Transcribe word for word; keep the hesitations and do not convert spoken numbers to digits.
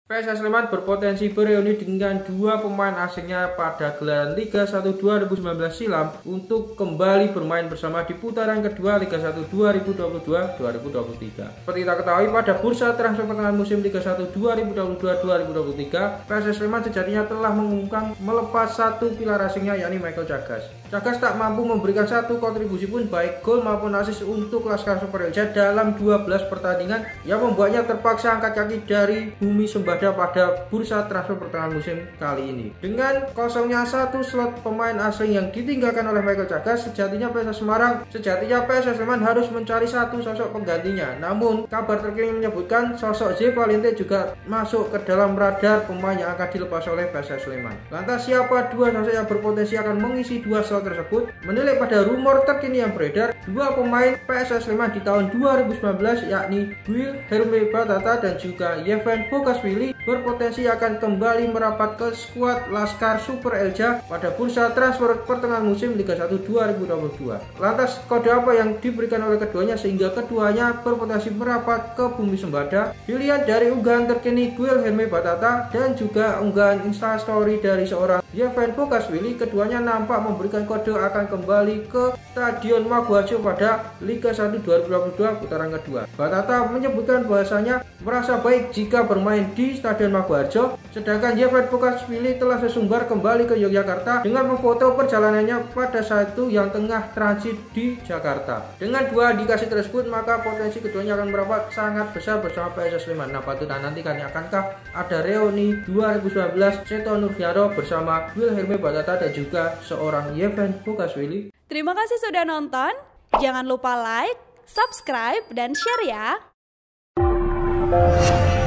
P S S Sleman berpotensi bereuni dengan dua pemain asingnya pada gelaran Liga satu dua ribu sembilan belas silam untuk kembali bermain bersama di putaran kedua Liga satu dua ribu dua puluh dua dua ribu dua puluh tiga. Seperti kita ketahui, pada bursa transfer pertengahan musim Liga satu dua ribu dua puluh dua dua ribu dua puluh tiga, P S S Sleman sejatinya telah mengumumkan melepas satu pilar asingnya, yakni Michael Cagas. Cagas tak mampu memberikan satu kontribusi pun baik gol maupun assist untuk Laskar Super Elja dalam dua belas pertandingan yang membuatnya terpaksa angkat kaki dari bumi Sembada pada bursa transfer pertengahan musim kali ini. Dengan kosongnya satu slot pemain asing yang ditinggalkan oleh Michael Cagas, sejatinya P S S Semarang, sejatinya P S S Sleman harus mencari satu sosok penggantinya. Namun kabar terkini menyebutkan sosok J Valente juga masuk ke dalam radar pemain yang akan dilepas oleh P S S Sleman. Lantas siapa dua sosok yang berpotensi akan mengisi dua slot tersebut? Menilik pada rumor terkini yang beredar, dua pemain P S S Sleman di tahun dua ribu sembilan belas yakni Wilhelm Batata dan juga Yevan Bokashvili berpotensi akan kembali merapat ke skuad Laskar Super Elja pada bursa transfer pertengahan musim Liga satu dua ribu dua puluh dua. Lantas kode apa yang diberikan oleh keduanya sehingga keduanya berpotensi merapat ke bumi Sembada? Dilihat dari unggahan terkini Wilhelm Batata dan juga unggahan instastory dari seorang Yevan Bokashvili, keduanya nampak memberikan kode akan kembali ke Stadion Maguwarjo pada Liga satu dua ribu dua puluh dua putaran kedua. Batata menyebutkan bahwasanya merasa baik jika bermain di Stadion Maguwarjo, sedangkan Yevan Bokashvili telah sesumbar kembali ke Yogyakarta dengan memfoto perjalanannya pada saat itu yang tengah transit di Jakarta. Dengan dua indikasi tersebut, maka potensi keduanya akan merapat sangat besar bersama P S S Sleman. Nah, patut nantikan akankah ada reuni dua ribu sembilan belas Seto Nurfiaro bersama Wilhelm Batata dan juga seorang Yevan Bokashvili. Terima kasih sudah nonton. Jangan lupa like, subscribe, dan share ya.